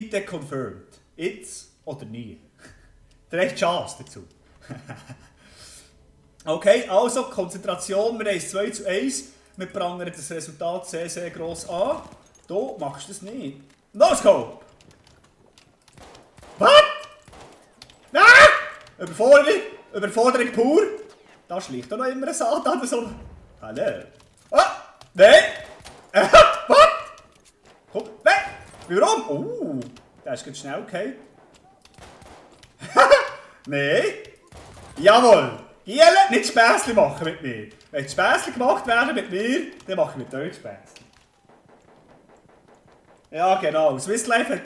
Bitte confirmed. Jetzt oder nie. Der hat Chance dazu. Okay, also Konzentration, wir haben es 2:1. Wir prangern das Resultat sehr, sehr gross an. Du machst das nicht. No Scope! Was? Nein! Überforderung pur. Da schlicht doch noch immer ein Satan. So. Hallo. Ah! Nein! Was? Komm, nein! Warum? Der ist ganz schnell gefallen. Nein! Jawohl! Giele, nicht Spässli machen mit mir. Wenn Spässli gemacht werden mit mir, dann mache ich mit euch Spässli. Ja, genau. Swiss Life hat